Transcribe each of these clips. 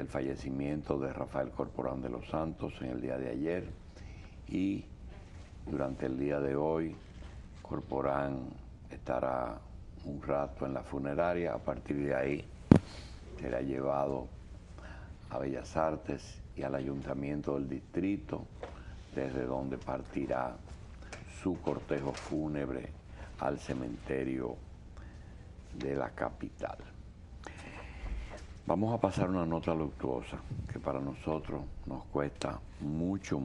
el fallecimiento de Rafael Corporán de los Santos en el día de ayer, y durante el día de hoy Corporán estará un rato en la funeraria. A partir de ahí será llevado a Bellas Artes y al Ayuntamiento del Distrito, desde donde partirá su cortejo fúnebre al cementerio de la capital. Vamos a pasar una nota luctuosa que para nosotros nos cuesta mucho,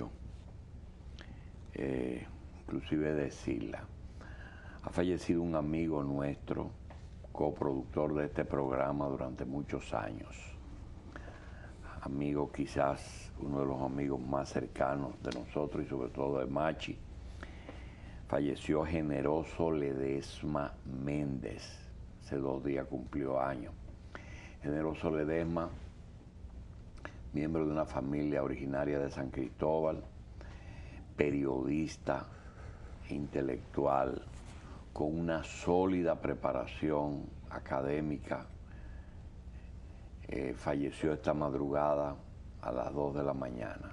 inclusive decirla. Ha fallecido un amigo nuestro, coproductor de este programa durante muchos años. Amigo, quizás uno de los amigos más cercanos de nosotros y sobre todo de Machi. Falleció Generoso Ledesma Méndez. Hace 2 días cumplió años. Generoso Ledesma, miembro de una familia originaria de San Cristóbal, periodista, intelectual, con una sólida preparación académica. Falleció esta madrugada a las 2 de la mañana.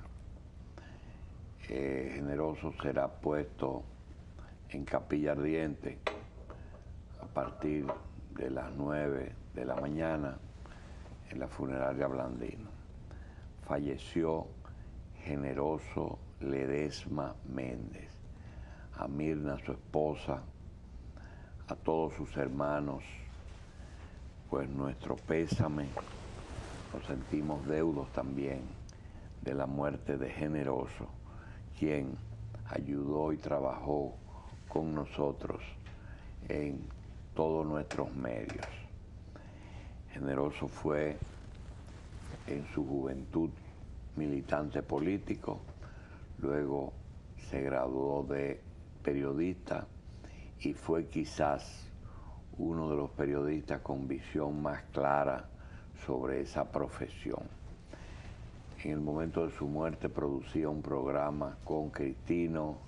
Generoso será puesto en capilla ardiente a partir de las 9 de la mañana en la funeraria Blandino. Falleció Generoso Ledesma Méndez. A Mirna, su esposa, a todos sus hermanos, pues nuestro pésame. Nos sentimos deudos también de la muerte de Generoso, quien ayudó y trabajó con nosotros en todos nuestros medios. Generoso fue en su juventud militante político, luego se graduó de periodista y fue quizás uno de los periodistas con visión más clara sobre esa profesión. En el momento de su muerte producía un programa con Cristino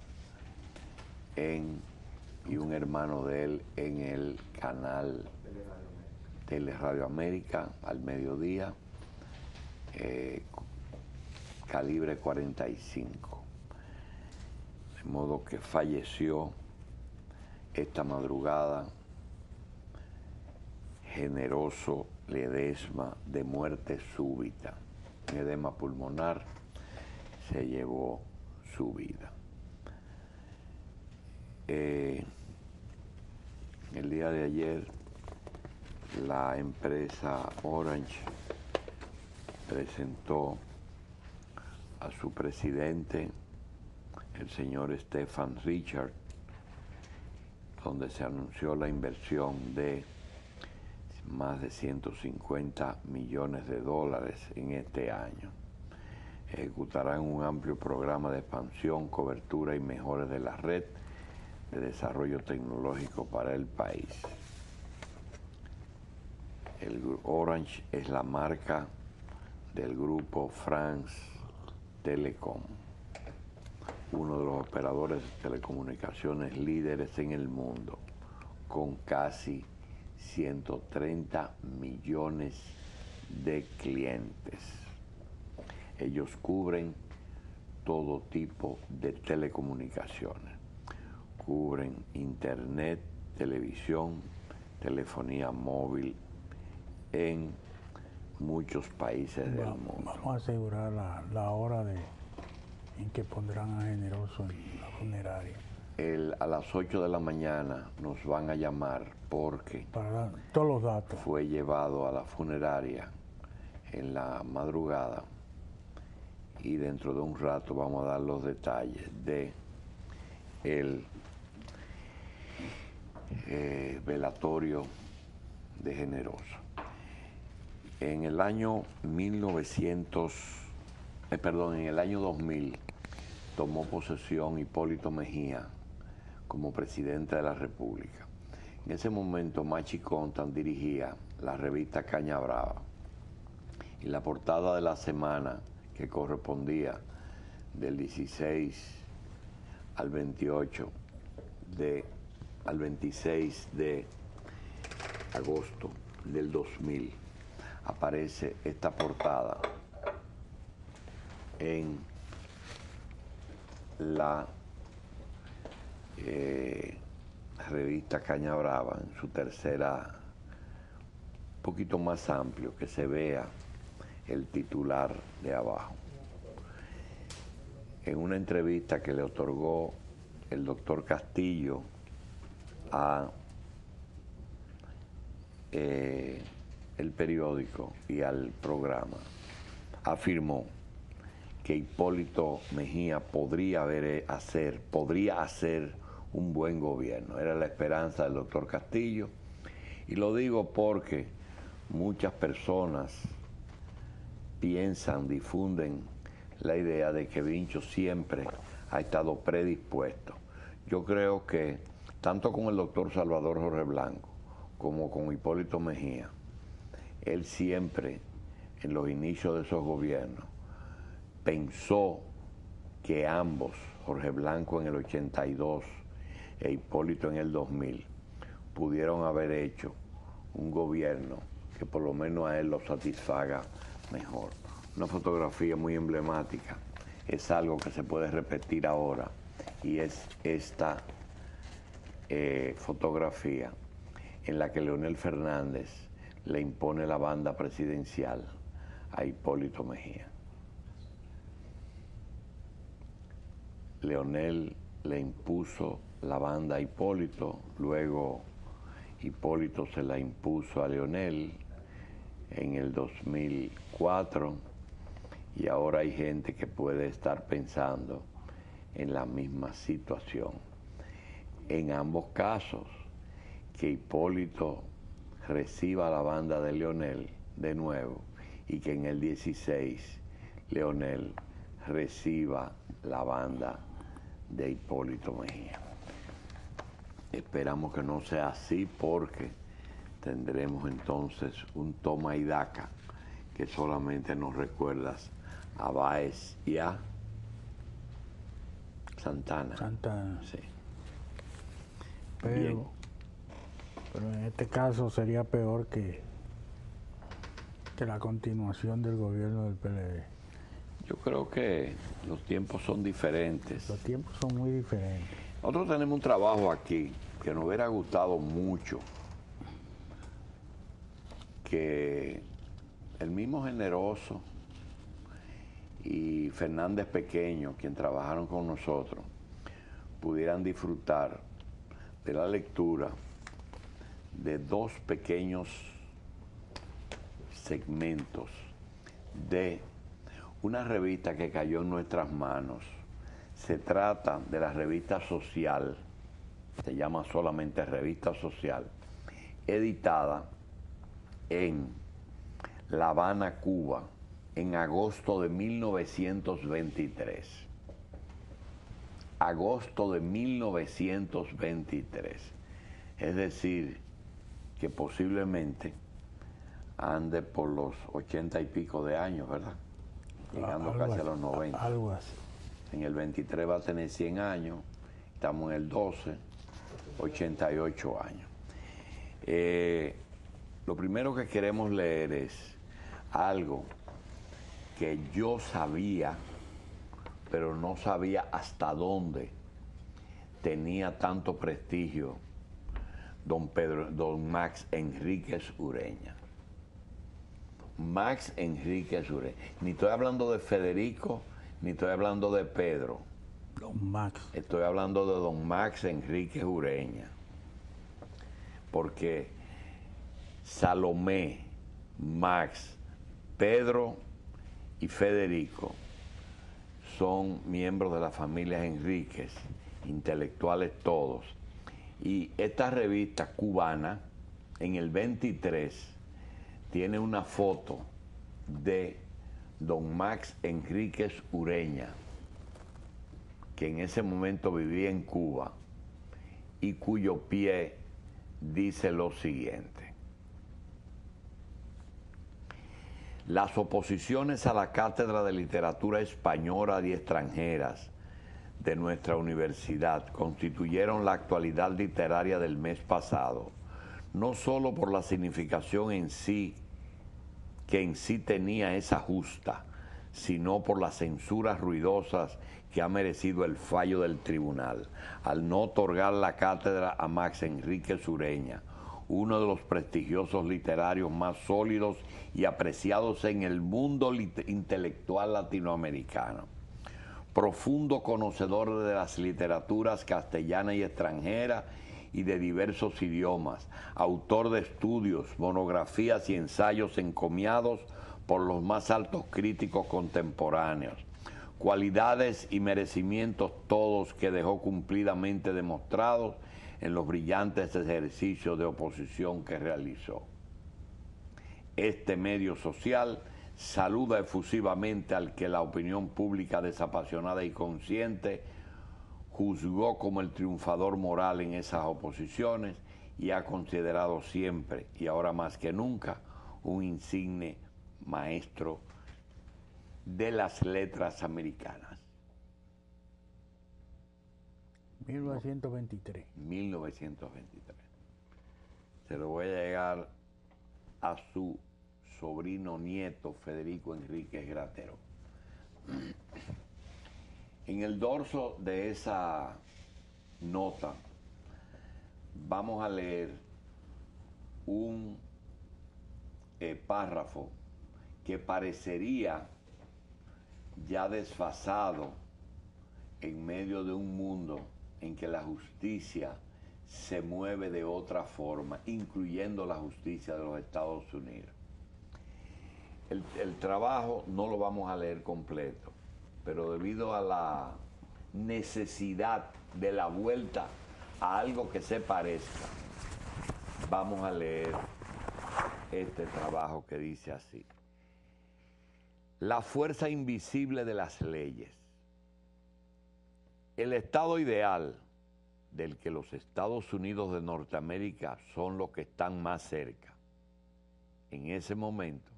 y un hermano de él en el canal Teleradio América al mediodía, calibre 45. De modo que falleció esta madrugada Generoso Ledesma de muerte súbita. Un edema pulmonar se llevó su vida. El día de ayer la empresa Orange presentó a su presidente, el señor Stefan Richard, donde se anunció la inversión de más de 150 millones de dólares en este año. Ejecutarán un amplio programa de expansión, cobertura y mejoras de la red de desarrollo tecnológico para el país. El Orange es la marca del grupo France Telecom, uno de los operadores de telecomunicaciones líderes en el mundo, con casi 130 millones de clientes. Ellos cubren todo tipo de telecomunicaciones. Cubren internet, televisión, telefonía móvil en muchos países del mundo. Vamos a asegurar la hora en que pondrán a Generoso en la funeraria. A las 8 de la mañana nos van a llamar porque para dar todos los datos. Fue llevado a la funeraria en la madrugada y dentro de un rato vamos a dar los detalles de el velatorio de Generoso. En el año 2000 tomó posesión Hipólito Mejía como presidente de la República. En ese momento Machi Contan dirigía la revista Caña Brava y la portada de la semana, que correspondía del 16 al 28 al 26 de agosto del 2000, aparece esta portada en la revista Caña Brava, en su tercera, un poquito más amplio, que se vea el titular de abajo. En una entrevista que le otorgó el doctor Castillo a el periódico y al programa, afirmó que Hipólito Mejía podría hacer un buen gobierno. Era la esperanza del doctor Castillo, y lo digo porque muchas personas difunden la idea de que Vincho siempre ha estado predispuesto. Yo creo que tanto con el doctor Salvador Jorge Blanco como con Hipólito Mejía, él siempre, en los inicios de esos gobiernos, pensó que ambos, Jorge Blanco en el 82 e Hipólito en el 2000, pudieron haber hecho un gobierno que por lo menos a él lo satisfaga mejor. Una fotografía muy emblemática, es algo que se puede repetir ahora, y es esta fotografía en la que Leonel Fernández le impone la banda presidencial a Hipólito Mejía. Leonel le impuso la banda a Hipólito, luego Hipólito se la impuso a Leonel en el 2004, y ahora hay gente que puede estar pensando en la misma situación. En ambos casos, que Hipólito reciba la banda de Leonel de nuevo, y que en el 16 Leonel reciba la banda de Hipólito Mejía. Esperamos que no sea así, porque tendremos entonces un toma y daca que solamente nos recuerdas a Báez y a Santana. Sí. Bien. Pero en este caso sería peor que la continuación del gobierno del PLD. Yo creo que los tiempos son diferentes. Los tiempos son muy diferentes. Nosotros tenemos un trabajo aquí que nos hubiera gustado mucho que el mismo Generoso y Fernández Pequeño, quien trabajaron con nosotros, pudieran disfrutar de la lectura de dos pequeños segmentos de una revista que cayó en nuestras manos. Se trata de la revista Social, se llama solamente Revista Social, editada en La Habana, Cuba, en agosto de 1923. Agosto de 1923. Es decir, que posiblemente ande por los 80 y pico de años, ¿verdad? Llegando casi a los 90. Algo así. En el 23 va a tener 100 años, estamos en el 12, 88 años. Lo primero que queremos leer es algo que yo sabía, pero no sabía hasta dónde tenía tanto prestigio don Max Enríquez Ureña. Max Enríquez Ureña. Ni estoy hablando de Federico, ni estoy hablando de Pedro. Don Max. Estoy hablando de don Max Enríquez Ureña. Porque Salomé, Max, Pedro y Federico son miembros de la familia Enríquez, intelectuales todos. Y esta revista cubana, en el 23, tiene una foto de don Max Enríquez Ureña, que en ese momento vivía en Cuba y cuyo pie dice lo siguiente: las oposiciones a la Cátedra de Literatura Española y Extranjeras de nuestra universidad constituyeron la actualidad literaria del mes pasado, no solo por la significación en sí que en sí tenía esa justa, sino por las censuras ruidosas que ha merecido el fallo del tribunal, al no otorgar la cátedra a Max Enrique Sureña, uno de los prestigiosos literarios más sólidos y apreciados en el mundo intelectual latinoamericano. Profundo conocedor de las literaturas castellana y extranjera y de diversos idiomas, autor de estudios, monografías y ensayos encomiados por los más altos críticos contemporáneos. Cualidades y merecimientos todos que dejó cumplidamente demostrados en los brillantes ejercicios de oposición que realizó. Este medio social saluda efusivamente al que la opinión pública desapasionada y consciente juzgó como el triunfador moral en esas oposiciones y ha considerado siempre, y ahora más que nunca, un insigne maestro de las letras americanas. 1923. 1923. Se lo voy a llegar a su sobrino nieto Federico Enríquez Gratero. En el dorso de esa nota vamos a leer un párrafo que parecería ya desfasado en medio de un mundo en que la justicia se mueve de otra forma, incluyendo la justicia de los Estados Unidos. El trabajo no lo vamos a leer completo, pero debido a la necesidad de la vuelta a algo que se parezca, vamos a leer este trabajo que dice así: la fuerza invisible de las leyes. El estado ideal del que los Estados Unidos de Norteamérica son los que están más cerca. En ese momento,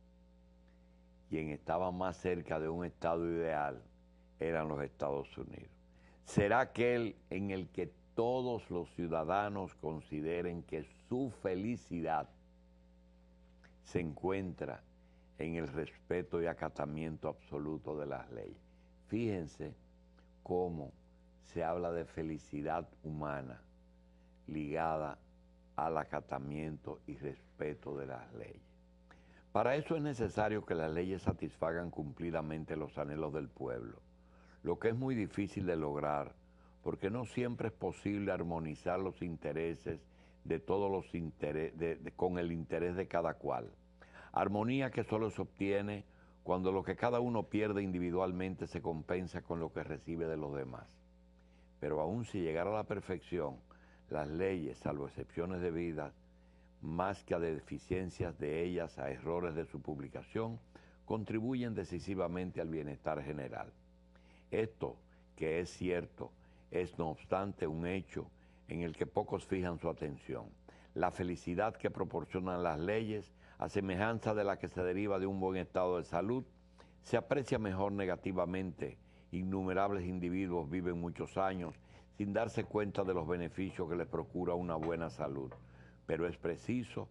quien estaba más cerca de un estado ideal eran los Estados Unidos. Será aquel en el que todos los ciudadanos consideren que su felicidad se encuentra en el respeto y acatamiento absoluto de las leyes. Fíjense cómo se habla de felicidad humana ligada al acatamiento y respeto de las leyes. Para eso es necesario que las leyes satisfagan cumplidamente los anhelos del pueblo, lo que es muy difícil de lograr, porque no siempre es posible armonizar los intereses de todos los con el interés de cada cual. Armonía que solo se obtiene cuando lo que cada uno pierde individualmente se compensa con lo que recibe de los demás. Pero aun si llegara a la perfección, las leyes, salvo excepciones debidas, más que a deficiencias de ellas, a errores de su publicación, contribuyen decisivamente al bienestar general. Esto, que es cierto, es no obstante un hecho en el que pocos fijan su atención. La felicidad que proporcionan las leyes, a semejanza de la que se deriva de un buen estado de salud, se aprecia mejor negativamente. Innumerables individuos viven muchos años sin darse cuenta de los beneficios que les procura una buena salud, pero es preciso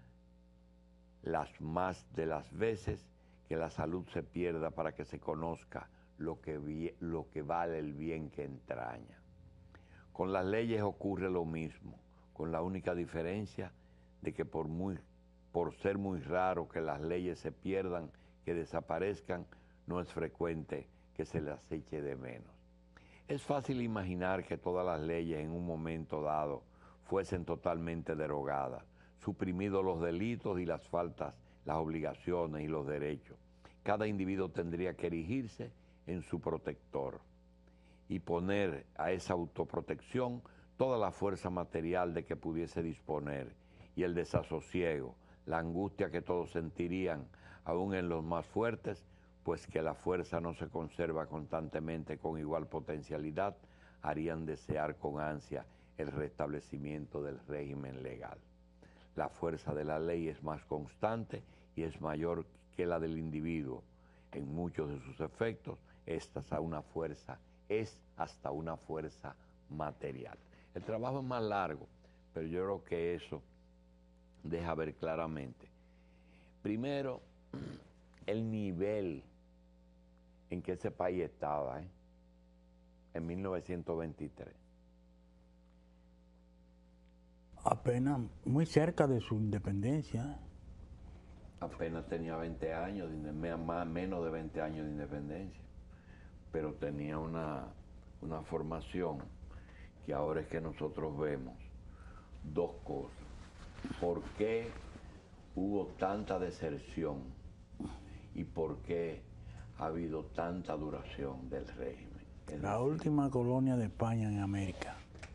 las más de las veces que la salud se pierda para que se conozca lo que vale el bien que entraña. Con las leyes ocurre lo mismo, con la única diferencia de que por ser muy raro que las leyes se pierdan, que desaparezcan, no es frecuente que se las eche de menos. Es fácil imaginar que todas las leyes en un momento dado fuesen totalmente derogadas, suprimidos los delitos y las faltas, las obligaciones y los derechos. Cada individuo tendría que erigirse en su protector y poner a esa autoprotección toda la fuerza material de que pudiese disponer, y el desasosiego, la angustia que todos sentirían, aún en los más fuertes, pues que la fuerza no se conserva constantemente con igual potencialidad, harían desear con ansia el restablecimiento del régimen legal. La fuerza de la ley es más constante y es mayor que la del individuo. En muchos de sus efectos, esta es hasta una fuerza material. El trabajo es más largo, pero yo creo que eso deja ver claramente. Primero, el nivel en que ese país estaba en 1923. Apenas muy cerca de su independencia. Apenas tenía 20 años, menos de 20 años de independencia, pero tenía una formación que ahora es que nosotros vemos dos cosas. ¿Por qué hubo tanta deserción y por qué ha habido tanta duración del régimen? La última colonia de España en América.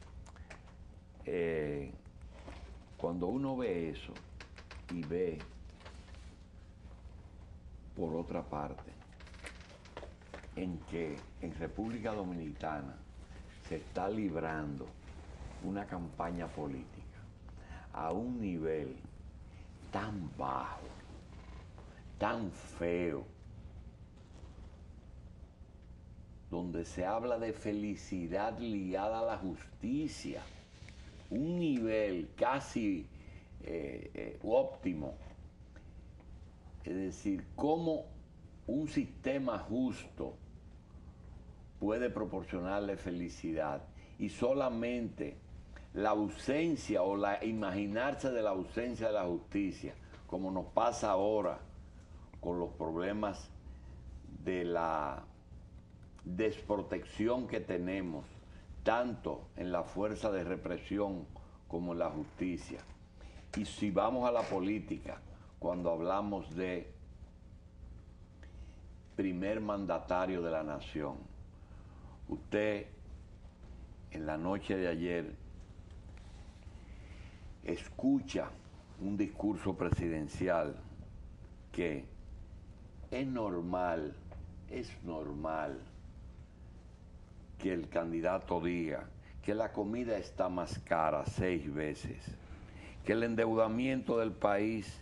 Cuando uno ve eso y ve, por otra parte, en que en República Dominicana se está librando una campaña política a un nivel tan bajo, tan feo, donde se habla de felicidad ligada a la justicia, un nivel casi óptimo. Es decir, cómo un sistema justo puede proporcionarle felicidad y solamente la ausencia o imaginarse de la ausencia de la justicia, como nos pasa ahora con los problemas de la desprotección que tenemos, tanto en la fuerza de represión como en la justicia. Y si vamos a la política, cuando hablamos de primer mandatario de la nación, usted en la noche de ayer escucha un discurso presidencial que es normal que el candidato diga que la comida está más cara 6 veces, que el endeudamiento del país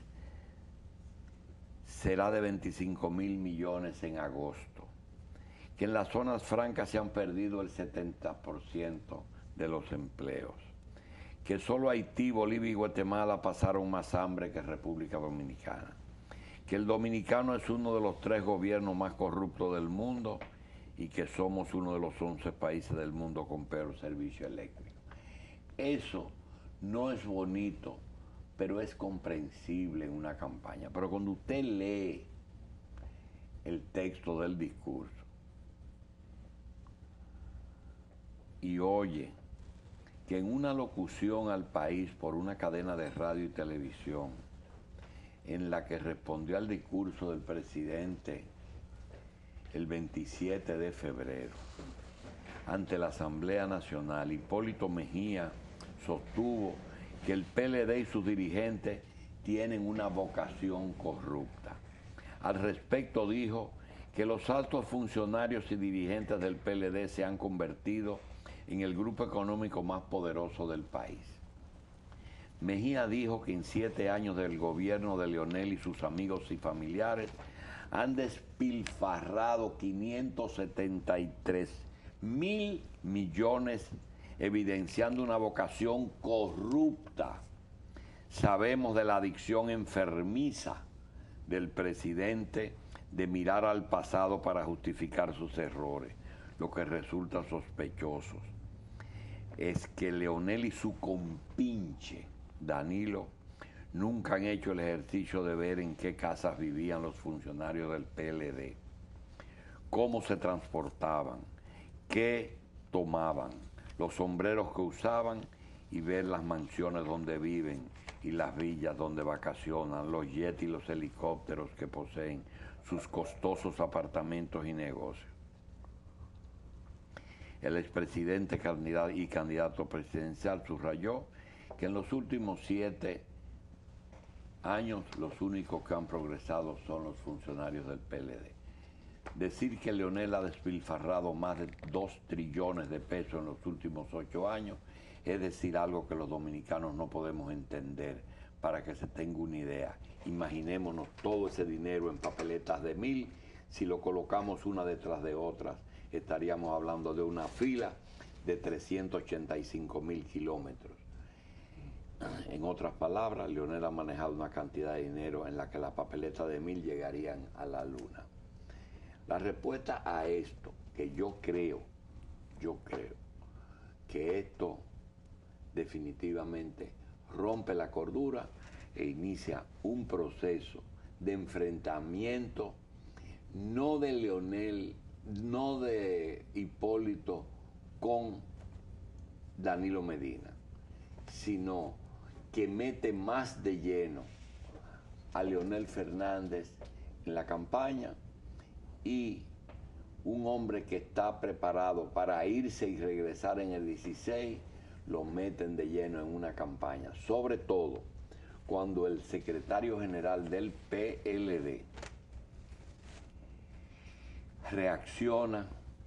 será de 25.000 millones en agosto, que en las zonas francas se han perdido el 70% de los empleos, que solo Haití, Bolivia y Guatemala pasaron más hambre que República Dominicana, que el dominicano es uno de los 3 gobiernos más corruptos del mundo y que somos uno de los 11 países del mundo con peor servicio eléctrico. Eso no es bonito, pero es comprensible en una campaña. Pero cuando usted lee el texto del discurso y oye que en una locución al país por una cadena de radio y televisión, en la que respondió al discurso del presidente el 27 de febrero, ante la Asamblea Nacional, Hipólito Mejía sostuvo que el PLD y sus dirigentes tienen una vocación corrupta. Al respecto dijo que los altos funcionarios y dirigentes del PLD se han convertido en el grupo económico más poderoso del país. Mejía dijo que en 7 años del gobierno de Leonel y sus amigos y familiares han despilfarrado 573.000 millones, evidenciando una vocación corrupta. Sabemos de la adicción enfermiza del presidente de mirar al pasado para justificar sus errores. Lo que resulta sospechoso es que Leonel y su compinche Danilo nunca han hecho el ejercicio de ver en qué casas vivían los funcionarios del PLD, cómo se transportaban, qué tomaban, los sombreros que usaban y ver las mansiones donde viven y las villas donde vacacionan, los jets y los helicópteros que poseen, sus costosos apartamentos y negocios. El expresidente y candidato presidencial subrayó que en los últimos 7 años los únicos que han progresado son los funcionarios del PLD. Decir que Leonel ha despilfarrado más de 2 trillones de pesos en los últimos 8 años es decir algo que los dominicanos no podemos entender. Para que se tenga una idea, imaginémonos todo ese dinero en papeletas de 1000, si lo colocamos una detrás de otras, estaríamos hablando de una fila de 385.000 kilómetros. En otras palabras, Leonel ha manejado una cantidad de dinero en la que las papeletas de 1.000 llegarían a la luna. La respuesta a esto, que yo creo que esto definitivamente rompe la cordura e inicia un proceso de enfrentamiento, no de Leonel, no de Hipólito con Danilo Medina, sino que mete más de lleno a Leonel Fernández en la campaña, y un hombre que está preparado para irse y regresar en el 16, lo meten de lleno en una campaña, sobre todo cuando el secretario general del PLD reacciona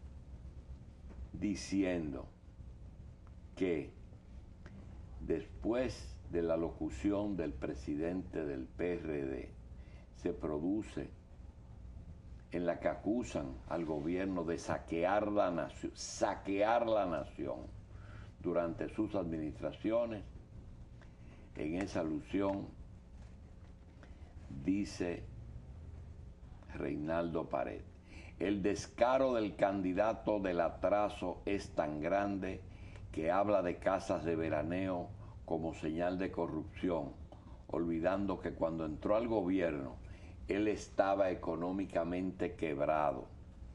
diciendo que después de la locución del presidente del PRD se produce en la que acusan al gobierno de saquear la nación durante sus administraciones. En esa alusión dice Reinaldo Pared: el descaro del candidato del atraso es tan grande que habla de casas de veraneo como señal de corrupción, olvidando que cuando entró al gobierno él estaba económicamente quebrado,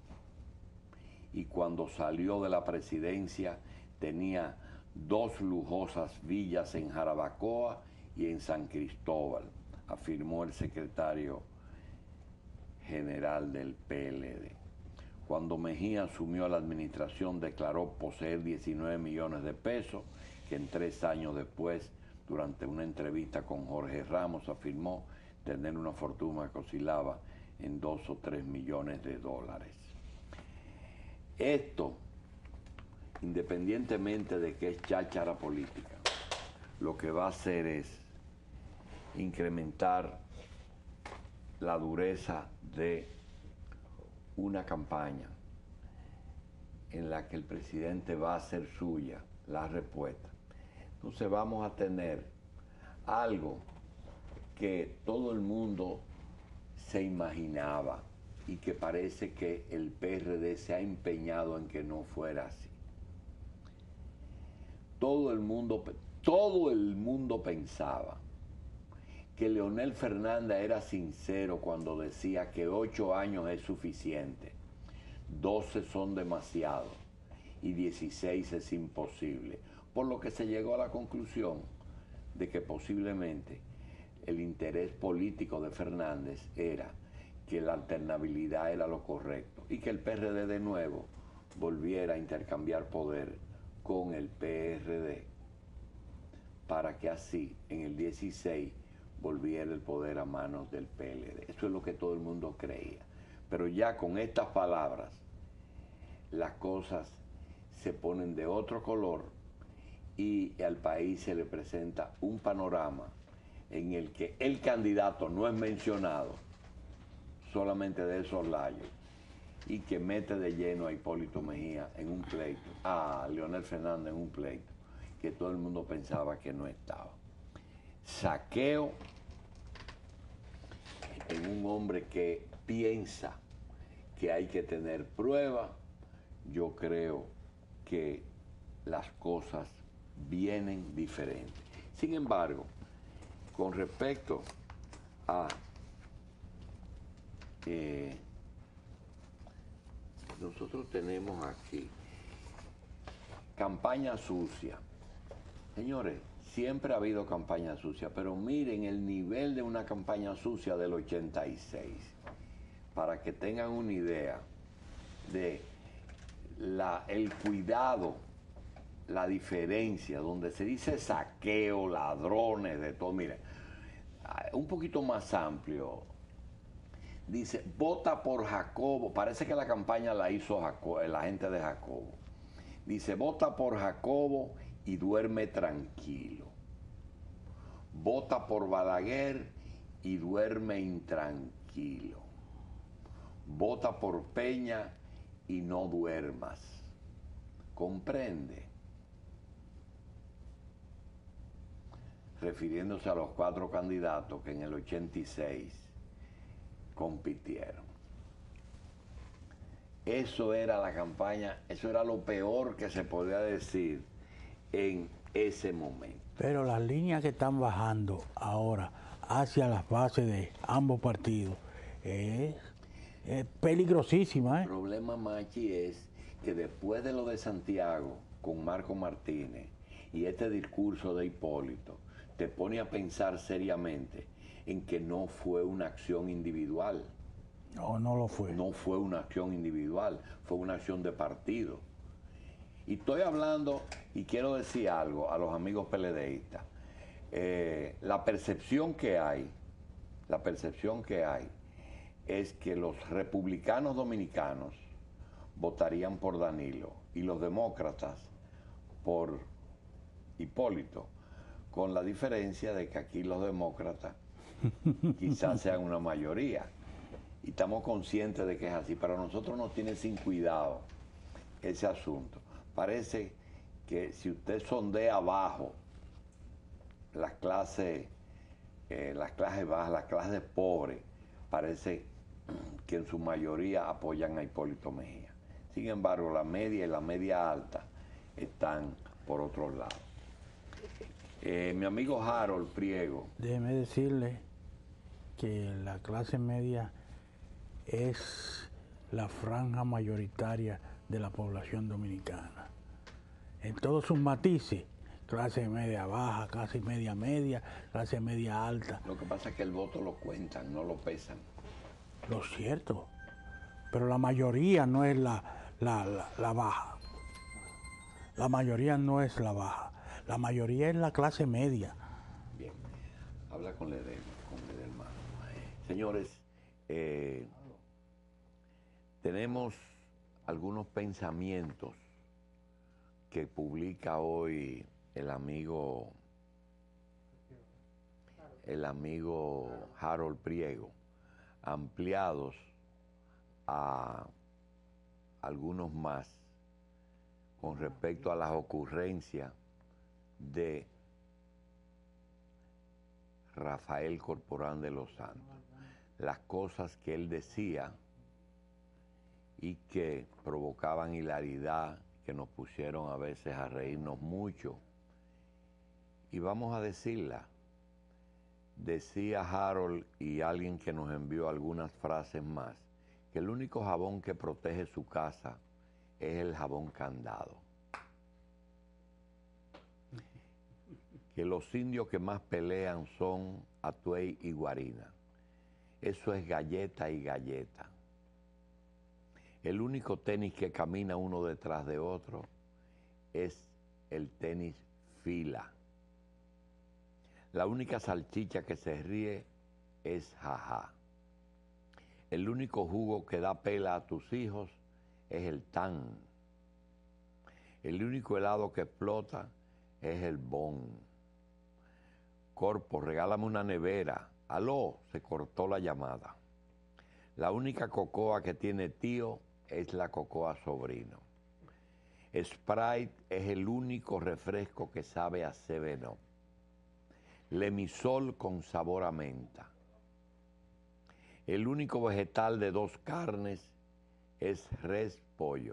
y cuando salió de la presidencia tenía 2 lujosas villas en Jarabacoa y en San Cristóbal, afirmó el secretario general del PLD. Cuando Mejía asumió la administración, declaró poseer 19 millones de pesos, que en 3 años después, durante una entrevista con Jorge Ramos, afirmó tener una fortuna que oscilaba en 2 o 3 millones de dólares. Esto, independientemente de que es cháchara política, lo que va a hacer es incrementar la dureza de una campaña en la que el presidente va a hacer suya la respuesta. Entonces vamos a tener algo que todo el mundo se imaginaba y que parece que el PRD se ha empeñado en que no fuera así. Todo el mundo pensaba que Leonel Fernández era sincero cuando decía que 8 años es suficiente, 12 son demasiado y 16 es imposible, por lo que se llegó a la conclusión de que posiblemente el interés político de Fernández era que la alternabilidad era lo correcto y que el PRD de nuevo volviera a intercambiar poder con el PRD, para que así en el 16 volviera el poder a manos del PLD. Eso es lo que todo el mundo creía. Pero ya con estas palabras, las cosas se ponen de otro color y al país se le presenta un panorama en el que el candidato no es mencionado, solamente de soslayo, y que mete de lleno a Hipólito Mejía en un pleito, a Leonel Fernández en un pleito, que todo el mundo pensaba que no estaba. Saqueo en un hombre que piensa que hay que tener prueba. Yo creo que las cosas vienen diferentes. Sin embargo, con respecto a nosotros tenemos aquí campaña sucia. Señores, siempre ha habido campaña sucia, pero miren el nivel de una campaña sucia del 86, para que tengan una idea de el cuidado, la diferencia, donde se dice saqueo, ladrones, de todo. Miren, un poquito más amplio. Dice, vota por Jacobo. Parece que la campaña la hizo la gente de Jacobo. Dice, vota por Jacobo y duerme tranquilo. Vota por Balaguer y duerme intranquilo. Vota por Peña y no duermas. ¿Comprende? refiriéndose a los 4 candidatos que en el 86 compitieron. Eso era la campaña, eso era lo peor que se podía decir en ese momento. Pero las líneas que están bajando ahora hacia las bases de ambos partidos es peligrosísima. El problema, Machi, es que después de lo de Santiago con Marco Martínez y este discurso de Hipólito, te pone a pensar seriamente en que no fue una acción individual. No lo fue. No fue una acción individual, fue una acción de partido. Y estoy hablando, y quiero decir algo a los amigos PLDistas. La percepción que hay es que los republicanos dominicanos votarían por Danilo y los demócratas por Hipólito, con la diferencia de que aquí los demócratas quizás sean una mayoría. Y estamos conscientes de que es así, pero a nosotros nos tiene sin cuidado ese asunto. Parece que si usted sondea abajo las clases bajas, las clases pobres, parece que en su mayoría apoyan a Hipólito Mejía. Sin embargo, la media y la media alta están por otro lado. Mi amigo Harold Priego. Déjeme decirle que la clase media es la franja mayoritaria de la población dominicana. En todos sus matices, clase media baja, clase media media, clase media alta. Lo que pasa es que el voto lo cuentan, no lo pesan. Lo cierto, pero la mayoría no es la baja. La mayoría no es la baja. La mayoría es la clase media. Bien, habla con Ledesma, hermano. Señores, tenemos algunos pensamientos que publica hoy el amigo Harold Priego, ampliados a algunos más con respecto a las ocurrencias de Rafael Corporán de los Santos, las cosas que él decía y que provocaban hilaridad, que nos pusieron a veces a reírnos mucho. Y vamos a decirla. Decía Harold, y alguien que nos envió algunas frases más, que el único jabón que protege su casa es el jabón Candado. Que los indios que más pelean son Atuey y Guarina. Eso es galleta y galleta. El único tenis que camina uno detrás de otro es el tenis fila. La única salchicha que se ríe es jajá. El único jugo que da pela a tus hijos es el tan. El único helado que explota es el bon. Corpo, regálame una nevera. Aló, se cortó la llamada. La única cocoa que tiene tío es la cocoa sobrino. Sprite es el único refresco que sabe a 7-Up. Lemisol con sabor a menta. El único vegetal de 2 carnes es res pollo.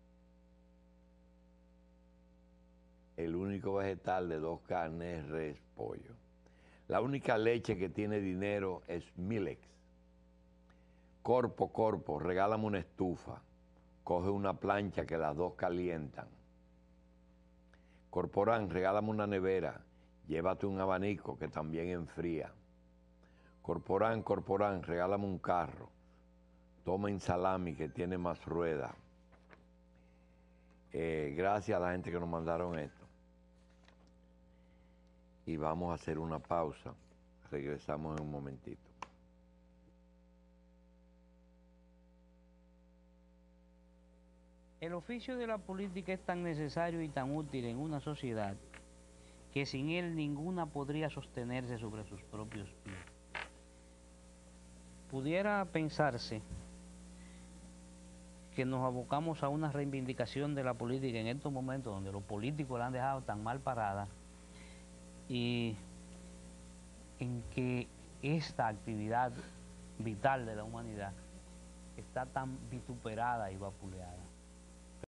El único vegetal de 2 carnes es res pollo. La única leche que tiene dinero es Milex. Corpo, regálame una estufa. Coge una plancha que las dos calientan. Corporán, regálame una nevera. Llévate un abanico que también enfría. Corporán, regálame un carro. Tomen salami que tiene más rueda. Gracias a la gente que nos mandaron esto. Y vamos a hacer una pausa. Regresamos en un momentito. El oficio de la política es tan necesario y tan útil en una sociedad que sin él ninguna podría sostenerse sobre sus propios pies. Pudiera pensarse que nos abocamos a una reivindicación de la política en estos momentos donde los políticos la han dejado tan mal parada y en que esta actividad vital de la humanidad está tan vituperada y vapuleada.